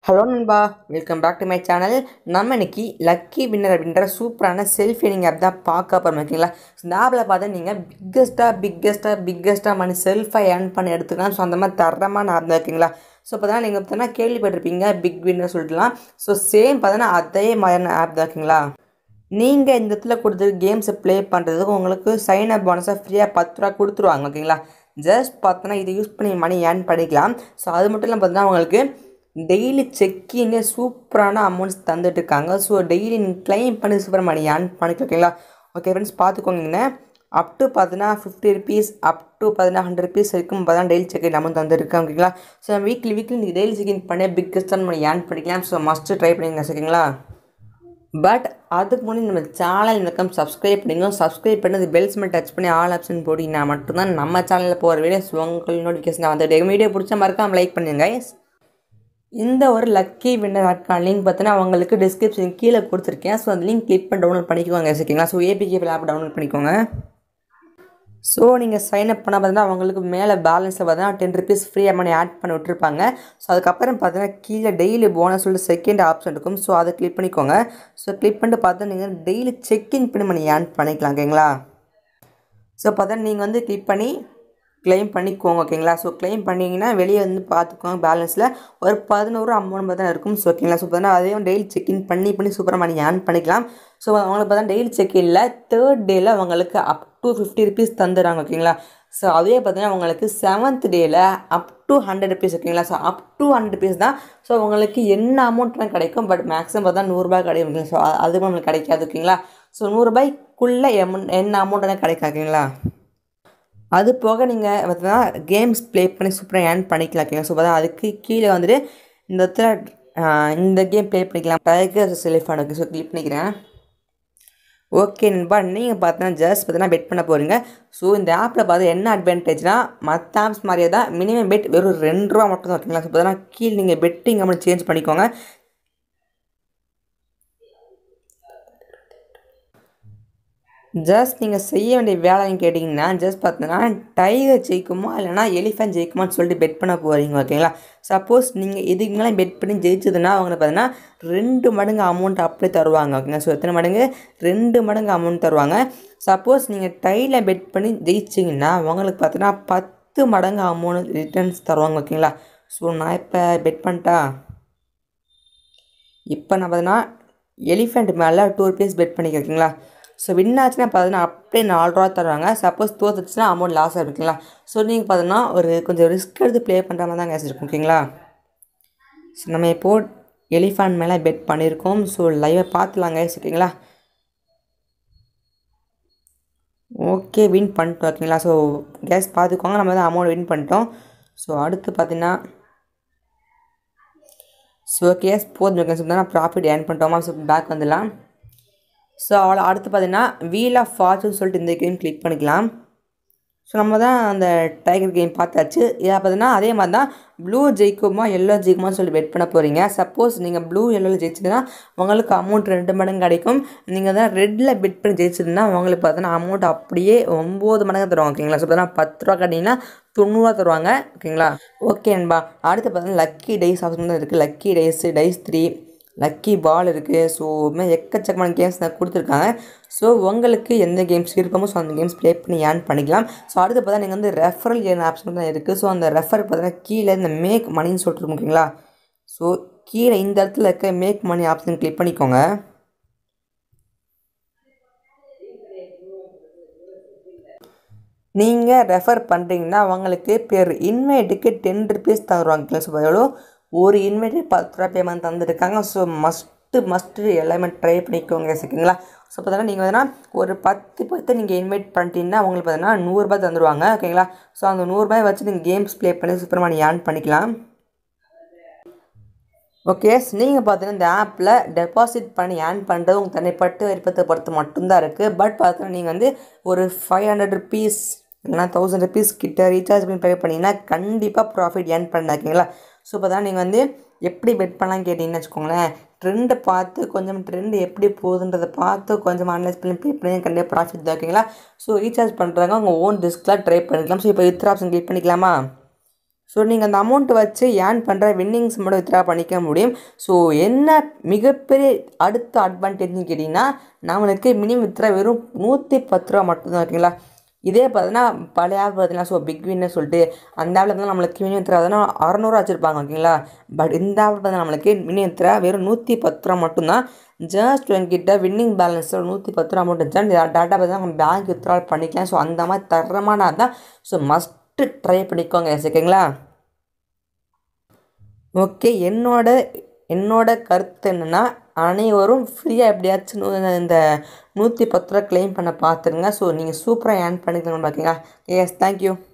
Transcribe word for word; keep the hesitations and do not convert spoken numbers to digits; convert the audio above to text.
Hello நண்பா, welcome back to my channel. நம்ம இன்னைக்கு லக்கி வின்னர் அப்படின்ற சூப்பரான செல்ஃப் ஏர்னிங் ஆப் தான் பார்க்க போகிறோம். ஓகேங்களா? இந்த ஆப்பில் பார்த்தா நீங்கள் பிக்கஸ்ட்டாக பிக்கஸ்ட்டாக பிக்கஸ்ட்டாக மணி செல்ஃபாக ஏர்ன் பண்ணி எடுத்துக்கலாம். ஸோ அந்த மாதிரி தரமான ஆப் தான். ஓகேங்களா? ஸோ பார்த்தீங்கன்னா நீங்கள் பார்த்தீங்கன்னா கேள்விப்பட்டிருப்பீங்க பிக் வின்னர் சொல்லிட்டுலாம். ஸோ சேம் பார்த்தீங்கன்னா அதே மாதிரியான ஆப் தான். ஓகேங்களா? நீங்கள் இந்த இடத்துல கொடுத்து கேம்ஸை ப்ளே பண்ணுறதுக்கு உங்களுக்கு சைன் அப் போனஸாக ஃப்ரீயாக பத்து ரூபா கொடுத்துருவாங்க. ஓகேங்களா? ஜஸ்ட் பார்த்தோன்னா இதை யூஸ் பண்ணி மணி ஏர்ன் பண்ணிக்கலாம். ஸோ அது மட்டும் இல்லாமல் பார்த்தீங்கன்னா உங்களுக்கு டெய்லி செக்கின்னு சூப்பரான அமௌண்ட்ஸ் தந்துட்டு இருக்காங்க. ஸோ டெய்லி நீங்கள் கிளைம் பண்ணி சூப்பராக மணி ஏர்ன் பண்ணிக்கலாம். ஓகேங்களா? ஓகே ஃப்ரெண்ட்ஸ், பார்த்துக்கோங்கண்ணே. அப் டு பார்த்தீங்கன்னா ஃபிஃப்டி ருபீஸ் அப் டு பார்த்தீங்கன்னா ஹண்ட்ரட் ருபீஸ் வரைக்கும் பார்த்தீங்கன்னா டெய்லி செக்கின் அமௌண்ட் தந்துருக்கேன். ஓகேங்களா? ஸோ வீக்லி வீக்லி நீங்கள் டெய்லி செக்கின் பண்ணி பிக்கஸ்ட்டாக மணி ஏர்ன் பண்ணிக்கலாம். ஸோ மஸ்ட்டு ட்ரை பண்ணிங்க. ஓகேங்களா? பட் அதுக்கு முன்னாடி நம்ம சேனல் வணக்கம் சப்ஸ்கிரைப் பண்ணிங்க. சப்ஸ்கிரைப் பண்ணி அது பெல்ஸ் மட்டும் டச் பண்ணி ஆல் ஆப்ஷன் போட்டிங்கன்னா மட்டும்தான் நம்ம சேனலில் போகிற வீடியோஸ் உங்களுக்கு நோட்டிஃபிகேஷன் வந்துட்டு வீடியோ பிடிச்ச மறக்காம லைக் பண்ணுங்க கைஸ். இந்த ஒரு லக்கி வின்னர் ஆட்கான லிங்க் பார்த்தீங்கன்னா அவங்களுக்கு டிஸ்கிரிப்ஷன் கீழே கொடுத்துருக்கேன். ஸோ அந்த லிங்க் கிளிக் பண்ணி டவுன்லோட் பண்ணிக்கோங்க. ஓகேங்களா? ஸோ ஏபிகே ஆப் டவுன்லோட் பண்ணிக்கோங்க. ஸோ நீங்கள் சைன் அப் பண்ண பார்த்தீங்கன்னா அவங்களுக்கு மேலே பேலன்ஸில் பார்த்தீங்கன்னா டென் ருபீஸ் ஃப்ரீயாக மணி ஆட் பண்ணி விட்டுருப்பாங்க. ஸோ அதுக்கப்புறம் பார்த்தீங்கன்னா கீழே டெய்லி போனஸ் சொல்லிட்டு செகண்ட் ஆப்ஷன் இருக்கும். ஸோ அதை கிளிக் பண்ணிக்கோங்க. ஸோ கிளிக் பண்ணிட்டு பார்த்தா நீங்கள் டெய்லி செக்இன் பண்ணி மணி ஏர்ன் பண்ணிக்கலாம். ஓகேங்களா? ஸோ பார்த்தா நீங்கள் வந்து கிளிக் பண்ணி கிளைம் பண்ணிக்கோங்க. ஓகேங்களா? ஸோ கிளைம் பண்ணிங்கன்னா வெளியே வந்து பார்த்துக்கோங்க பேலன்ஸில் ஒரு பதினோரு அமௌண்ட் தான் இருக்கும். ஸோ ஓகேங்களா? ஸோ பார்த்தீங்கன்னா அதையும் டெய்லி செக்இன் பண்ணி பண்ணி சூப்பராக மணி ஏர்ன் பண்ணிக்கலாம். ஸோ அவங்களுக்கு பார்த்தா டெய்லி செக்இனில் தேர்ட் டேயில் அவங்களுக்கு அப் டு ஃபிஃப்டி ருபீஸ் தந்துடுறாங்க. ஓகேங்களா? ஸோ அதே பார்த்தீங்கன்னா உங்களுக்கு செவன்த் டேயில் அப் டு ஹண்ட்ரட் ருபீஸ். ஓகேங்களா? So up to hundred rupees தான். ஸோ உங்களுக்கு என்ன அமௌண்ட்லாம் கிடைக்கும். பட் மேக்ஸிமம் பார்த்தா நூறுரூபா கிடைக்கும். ஸோ அதுவும் நம்மளுக்கு கிடைக்காது. ஓகேங்களா? ஸோ நூறுரூபாய்க்குள்ளே எம் என்ன அமௌண்ட்லாம் கிடைக்கும். ஓகேங்களா? அது போக நீங்கள் பார்த்தீங்கன்னா கேம்ஸ் ப்ளே பண்ணி சூப்பராக ஏர்ன் பண்ணிக்கலாம். ஓகேங்களா? ஸோ பார்த்தா அதுக்கு கீழே வந்துட்டு இந்த இடத்துல இந்த கேம் ப்ளே பண்ணிக்கலாம். டைகர் செலிஃபான். ஓகே, ஸோ கிளிக் பண்ணிக்கிறேன். ஓகே நண்பா, நீங்கள் பார்த்தீங்கன்னா ஜஸ்ட் பார்த்தீங்கன்னா பெட் பண்ண போகிறீங்க. ஸோ இந்த ஆப்பில் பார்த்து என்ன அட்வான்டேஜ்னால் மற்ற ஆப்ஸ் மாதிரியே தான் மினிமம் பெட் வெறும் ரெண்டு ரூபா மட்டும் தான். ஓகேங்களா? ஸோ பார்த்தீங்கன்னா கீழே நீங்கள் பெட்டிங் அமௌண்ட் சேஞ்ச் பண்ணிக்கோங்க. ஜஸ்ட் நீங்கள் செய்ய வேண்டிய வேலைன்னு கேட்டிங்கன்னா ஜஸ்ட் பார்த்தீங்கன்னா டைகர் ஜெயிக்குமா இல்லைனா எலிஃபென்ட் ஜெயிக்குமான்னு சொல்லிட்டு பெட் பண்ண போகிறீங்க. ஓகேங்களா? சப்போஸ் நீங்கள் இதுக்கு மேலே பெட் பண்ணி ஜெயிச்சதுன்னா அவங்க பார்த்தீங்கன்னா ரெண்டு மடங்கு அமௌண்ட் அப்படியே தருவாங்க. ஓகேங்களா? ஸோ எத்தனை மடங்கு? ரெண்டு மடங்கு அமௌண்ட் தருவாங்க. சப்போஸ் நீங்கள் டையில் பெட் பண்ணி ஜெயிச்சிங்கன்னா அவங்களுக்கு பார்த்தீங்கன்னா பத்து மடங்கு அமௌண்ட் ரிட்டர்ன்ஸ் தருவாங்க. ஓகேங்களா? ஸோ நான் இப்போ பெட் பண்ணிட்டா இப்போ நான் பார்த்தீங்கன்னா எலிஃபெண்ட் மேலே டூ ருபீஸ் பெட் பண்ணிக்க. ஓகேங்களா? ஸோ வின் ஆச்சுன்னா பார்த்தீங்கன்னா அப்படியே நாலு ரூபா தருவாங்க. சப்போஸ் தோத்துச்சுன்னா அமௌண்ட் லாஸ் ஆகிருக்குங்களா? ஸோ நீங்கள் பார்த்தீங்கன்னா ஒரு கொஞ்சம் ரிஸ்க் எடுத்து ப்ளே பண்ணுற மாதிரி தான் கேஸ் இருக்கும். ஓகேங்களா? ஸோ நம்ம இப்போது எலிஃபண்ட் மேலே பெட் பண்ணியிருக்கோம். ஸோ லைவை பார்த்துலாம் கேஸ். ஓகேங்களா? ஓகே, வின் பண்ணிட்டோம். ஓகேங்களா? ஸோ கேஸ் பார்த்துக்கோங்க, நம்ம தான் அமௌண்ட் வின் பண்ணிட்டோம். ஸோ அடுத்து பார்த்தீங்கன்னா ஸோ கேஸ் போதும். ஓகே, ஸோ தான் ப்ராஃபிட் ஏர்ன் பண்ணிட்டோமா? ஸோ பேக் வந்துடலாம். ஸோ அவ்வளோ அடுத்து பார்த்தீங்கன்னா வீல் ஆஃப் ஃபார்ச்சூன் சொல்லிட்டு இந்த கேம் கிளிக் பண்ணிக்கலாம். ஸோ நம்ம தான் அந்த டைகர் கேம் பார்த்தாச்சு. இதை பார்த்தீங்கன்னா அதே மாதிரி தான் ப்ளூ ஜெயிக்குமா எல்லோ ஜெயிக்குமான்னு சொல்லி பெட் பண்ண போகிறீங்க. சப்போஸ் நீங்கள் ப்ளூ எல்லோவில் ஜெயிச்சதுன்னா உங்களுக்கு அமௌண்ட் ரெண்டு மடங்கு கிடைக்கும். நீங்கள் தான் ரெட்டில் பெட் பண்ணி ஜெயிச்சதுன்னா உங்களுக்கு பார்த்தீங்கன்னா அமௌண்ட் அப்படியே ஒம்பது மடங்கு தருவாங்க. ஓகேங்களா? ஸோ பார்த்தீங்கன்னா பத்து ரூபா கட்டிங்கன்னா தொண்ணூறுவா தருவாங்க. ஓகேங்களா? ஓகே நண்பா, அடுத்து பார்த்தீங்கன்னா லக்கி டைஸ் ஆப்ஷன் தான் இருக்குது. Lucky dice, dice three, lucky ball இருக்குது. ஸோ இதுமாதிரி எக்கச்சக்கமான கேம்ஸ் தான் கொடுத்துருக்காங்க. ஸோ உங்களுக்கு எந்த கேம்ஸ் விருப்பமோ ஸோ அந்த கேம்ஸ் ப்ளே பண்ணி ஏர்ன் பண்ணிக்கலாம். ஸோ அடுத்து பார்த்தா நீங்கள் வந்து ரெஃபரல் ஏர்ன் ஆப்ஷன் தான் இருக்குது. ஸோ அந்த ரெஃபர் பார்த்தீங்கன்னா கீழே இந்த மேக் மணின்னு சொல்லிட்டு ஓகேங்களா? ஸோ கீழே இந்த இடத்துல இருக்க மேக் மணி ஆப்ஷன் கிளிக் பண்ணிக்கோங்க. நீங்கள் ரெஃபர் பண்ணுறீங்கன்னா அவங்களுக்கு பேர் இன்வைட்டுக்கு டென் ருபீஸ் தருவாங்க. ஸோ எவ்வளோ ஒரு இன்வைட்டு பத்து ரூபா பேமெண்ட் தந்துருக்காங்க. ஸோ மஸ்ட்டு மஸ்ட்டு எல்லாமே ட்ரை பண்ணிக்கோங்க. ஓகேங்களா? ஸோ பார்த்தீங்கன்னா நீங்கள் பார்த்தீங்கன்னா ஒரு பத்து பத்து நீங்கள் இன்வைட் பண்ணிட்டீங்கன்னா அவங்களுக்கு பார்த்தீங்கன்னா நூறுரூபா தந்துடுவாங்க. ஓகேங்களா? ஸோ அந்த நூறுரூபாய் வச்சு நீங்கள் கேம்ஸ் ப்ளே பண்ணி சூப்பராக நீங்கள் ஏர்ன் பண்ணிக்கலாம். ஓகே, நீங்கள் பார்த்தீங்கன்னா இந்த ஆப்பில் டெபாசிட் பண்ணி ஏர்ன் பண்ணுறது உங்கள் தனிப்பட்ட விருப்பத்தை பொறுத்து மட்டும்தான் இருக்குது. பட் பார்த்தீங்கன்னா நீங்கள் வந்து ஒரு ஃபைவ் ஹண்ட்ரட் ருபீஸ் இல்லைனா தௌசண்ட் ருபீஸ் கிட்ட ரீசார்ஜ் பண்ணி பே பண்ணிங்கன்னா கண்டிப்பாக ப்ராஃபிட் ஏர்ன் பண்ண. ஓகேங்களா? ஸோ இப்போ தான் நீங்கள் வந்து எப்படி பெட் பண்ணலாம் கேட்டிங்கன்னு வச்சுக்கோங்களேன். ட்ரெண்டை பார்த்து கொஞ்சம் ட்ரெண்டு எப்படி போகுதுன்றதை பார்த்து கொஞ்சம் அனலைஸ் பண்ணி ப்ளே பண்ணி கண்டிப்பாக ப்ராஃபிட் தான். ஓகேங்களா? ஸோ ரீசார்ஜ் பண்ணுறாங்க உங்கள் ஓன் ரிஸ்க்லாம் ட்ரை பண்ணிக்கலாம். ஸோ இப்போ வித்ரா ஆப்ஷன் கிளிக் பண்ணிக்கலாமா? ஸோ நீங்கள் அந்த அமௌண்ட்டை வச்சு ஏர்ன் பண்ணுற வின்னிங்ஸ் மட்டும் வித்ட்ரா பண்ணிக்க முடியும். ஸோ என்ன மிகப்பெரிய அடுத்த அட்வான்டேஜ்னு கேட்டிங்கன்னா நம்மளுக்கு மினிமம் வித்ட்ரா வெறும் நூற்றி பத்து ரூபா மட்டும்தான் ஓகேங்களா. இதே பார்த்தீங்கன்னா பழைய ஆப் பார்த்தீங்கன்னா ஸோ பிக் வின்னு சொல்லிட்டு அந்த ஆப்பில் வந்து நம்மளுக்கு மினிமம் வித்ட்ரா பார்த்தீங்கன்னா அறநூறுவா வச்சுருப்பாங்க ஓகேங்களா. பட் இந்த ஆப்பில் பார்த்தீங்கன்னா நம்மளுக்கு மினிமம் வித்ட்ரா வெறும் நூற்றி பத்து ரூபா மட்டும்தான். ஜஸ்ட் என்கிட்ட வின்னிங் பேலன்ஸ் நூற்றி பத்து ரூபா மட்டும் ஜஸ்ட் டேட்டா பார்த்தீங்கன்னா நம்ம பேங்க் வித்ட்ரால் பண்ணிக்கலாம். ஸோ அந்த மாதிரி தரமான ஆப் தான். ஸோ மஸ்ட்டு ட்ரை பண்ணிக்கோங்க ஓகேங்களா. ஓகே, என்னோட என்னோட கருத்து என்னென்னா அனைவரும் ஃப்ரீயாக எப்படியாச்சும் இந்த நூற்றி பத்து ரூபா கிளைம் பண்ண பார்த்துருங்க. ஸோ நீங்கள் சூப்பராக ஏர்ன் பண்ணிக்கலாம் பார்த்தீங்களா. Yes, thank you.